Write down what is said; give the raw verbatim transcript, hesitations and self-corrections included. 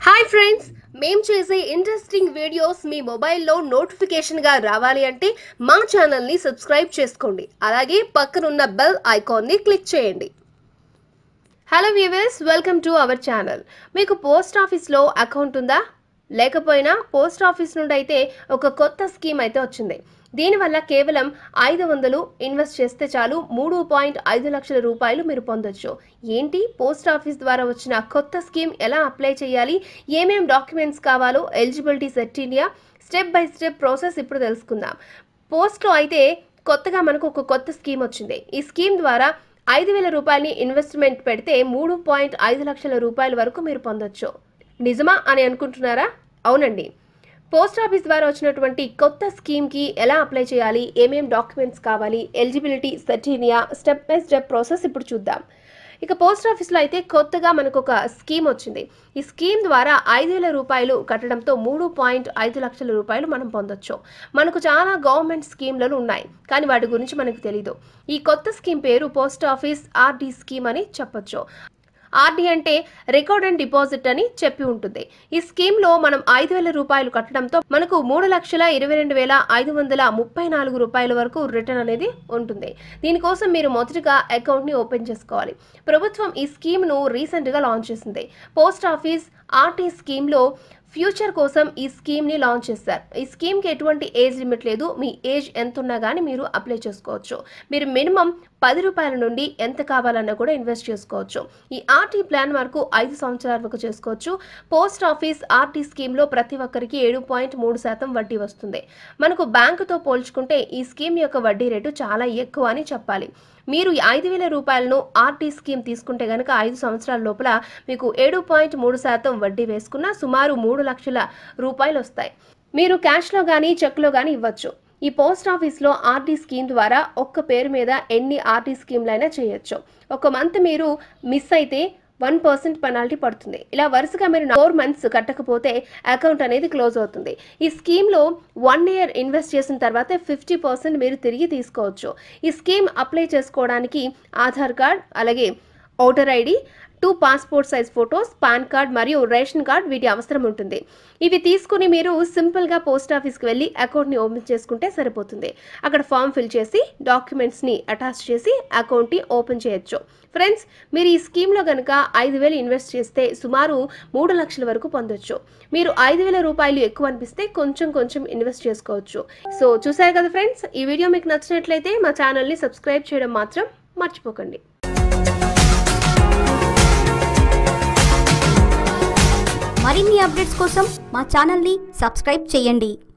Hi friends, మేము చేసే interesting videos మీ మొబైల్లో నోటిఫికేషన్గా రావాలి అంటే మా ఛానల్ని సబ్స్క్రైబ్ చేసుకోండి. అలాగే పక్కనున్న బెల్ ఐకాన్ని క్లిక్ చేయండి. Hello viewers, welcome to our channel. మీకు పోస్ట్ ఆఫీస్లో అకౌంట్ ఉందా? లేకపోయినా పోస్ట్ ఆఫీస్ నుండి అయితే ఒక కొత్త స్కీమ్ అయితే వచ్చింది. దీనివల్ల కేవలం ఐదు వందలు ఇన్వెస్ట్ చేస్తే చాలు మూడు పాయింట్ ఐదు లక్షల రూపాయలు మీరు పొందొచ్చు. ఏంటి పోస్ట్ ఆఫీస్ ద్వారా వచ్చిన కొత్త స్కీమ్ ఎలా అప్లై చేయాలి, ఏమేం డాక్యుమెంట్స్ కావాలో, eligibility set India step by step process ఇప్పుడు తెలుసుకుందాం. పోస్ట్లో అయితే కొత్తగా మనకు ఒక కొత్త స్కీమ్ వచ్చింది. ఈ స్కీమ్ ద్వారా ఐదు వేల రూపాయలని ఇన్వెస్ట్మెంట్ పెడితే మూడు పాయింట్ ఐదు లక్షల రూపాయల వరకు మీరు పొందొచ్చు. నిజమా అని అనుకుంటున్నారా? అవునండి. పోస్ట్ ఆఫీస్ ద్వారా వచ్చినటువంటి కొత్త స్కీమ్కి ఎలా అప్లై చేయాలి, ఏమేం డాక్యుమెంట్స్ కావాలి, eligibility set India step by step process ఇప్పుడు చూద్దాం. ఇక పోస్ట్ ఆఫీస్లో అయితే కొత్తగా మనకు ఒక స్కీమ్ వచ్చింది. ఈ స్కీమ్ ద్వారా ఐదు వేల రూపాయలు కట్టడంతో మూడు పాయింట్ ఐదు లక్షల రూపాయలు మనం పొందొచ్చు. మనకు చాలా గవర్నమెంట్ స్కీమ్లలో ఉన్నాయి, కానీ వాటి గురించి మనకు తెలీదు. ఈ కొత్త స్కీమ్ పేరు పోస్ట్ ఆఫీస్ ఆర్డీ స్కీమ్ అని చెప్పొచ్చు. ఆర్డీ అంటే రికార్డ్ అండ్ డిపాజిట్ అని చెప్పి ఉంటుంది. ఈ స్కీమ్లో మనం ఐదు వేల రూపాయలు కట్టడంతో మనకు మూడు లక్షల ఇరవై రెండు వేల ఐదు వందల ముప్పై నాలుగు రూపాయల వరకు రిటర్న్ అనేది ఉంటుంది. దీనికోసం మీరు మొదటిగా అకౌంట్ని ఓపెన్ చేసుకోవాలి. ప్రభుత్వం ఈ స్కీమ్ను రీసెంట్గా లాంచ్ చేసింది. పోస్ట్ ఆఫీస్ ఆర్టీ స్కీమ్లో ఫ్యూచర్ కోసం ఈ స్కీమ్ని లాంచ్ చేస్తారు. ఈ స్కీమ్కి ఎటువంటి ఏజ్ లిమిట్ లేదు. మీ ఏజ్ ఎంత ఉన్నా కానీ మీరు అప్లై చేసుకోవచ్చు. మీరు మినిమం పది రూపాయల నుండి ఎంత కావాలన్నా కూడా ఇన్వెస్ట్ చేసుకోవచ్చు. ఈ ఆర్టీ ప్లాన్ వరకు ఐదు సంవత్సరాల వరకు చేసుకోవచ్చు. పోస్ట్ ఆఫీస్ ఆర్టీ స్కీమ్లో ప్రతి ఒక్కరికి ఏడు పాయింట్ మూడు శాతం వడ్డీ వస్తుంది. మనకు బ్యాంకుతో పోల్చుకుంటే ఈ స్కీమ్ యొక్క వడ్డీ రేటు చాలా ఎక్కువ అని చెప్పాలి. మీరు ఐదు వేల రూపాయలను ఆర్టీ స్కీమ్ తీసుకుంటే కనుక ఐదు సంవత్సరాల లోపల మీకు ఏడు పాయింట్ మూడు శాతం వడ్డీ వేసుకున్న సుమారు మూడు లక్షల రూపాయలు వస్తాయి. మీరు క్యాష్లో కానీ చెక్లో కానీ ఇవ్వచ్చు. ఈ పోస్ట్ ఆఫీస్లో ఆర్టీ స్కీమ్ ద్వారా ఒక్క పేరు మీద ఎన్ని ఆర్టీ స్కీమ్లైనా చేయొచ్చు. ఒక మంత్ మీరు మిస్ అయితే వన్ పర్సెంట్ పెనాల్టీ పడుతుంది. ఇలా వరుసగా మీరు ఫోర్ మంత్స్ కట్టకపోతే అకౌంట్ అనేది క్లోజ్ అవుతుంది. ఈ స్కీమ్లో వన్ ఇయర్ ఇన్వెస్ట్ చేసిన తర్వాత ఫిఫ్టీ పర్సెంట్ మీరు తిరిగి తీసుకోవచ్చు. ఈ స్కీమ్ అప్లై చేసుకోవడానికి ఆధార్ కార్డ్, అలాగే voter ID, two passport size photos, PAN card మరియు రేషన్ కార్డ్ వీటి అవసరం ఉంటుంది. ఇవి తీసుకుని మీరు సింపుల్గా పోస్ట్ ఆఫీస్కి వెళ్ళి అకౌంట్ని ఓపెన్ చేసుకుంటే సరిపోతుంది. అక్కడ ఫామ్ ఫిల్ చేసి డాక్యుమెంట్స్ని అటాచ్ చేసి అకౌంట్ని ఓపెన్ చేయొచ్చు. ఫ్రెండ్స్, మీరు ఈ స్కీమ్లో కనుక ఐదు వేలు ఇన్వెస్ట్ చేస్తే సుమారు మూడు లక్షల వరకు పొందొచ్చు. మీరు ఐదు వేల రూపాయలు ఎక్కువ అనిపిస్తే కొంచెం కొంచెం ఇన్వెస్ట్ చేసుకోవచ్చు. సో చూసారు కదా ఫ్రెండ్స్, ఈ వీడియో మీకు నచ్చినట్లయితే మా ఛానల్ని సబ్స్క్రైబ్ చేయడం మాత్రం మర్చిపోకండి. మరిన్ని అప్డేట్స్ కోసం మా ఛానల్ని సబ్స్క్రైబ్ చేయండి.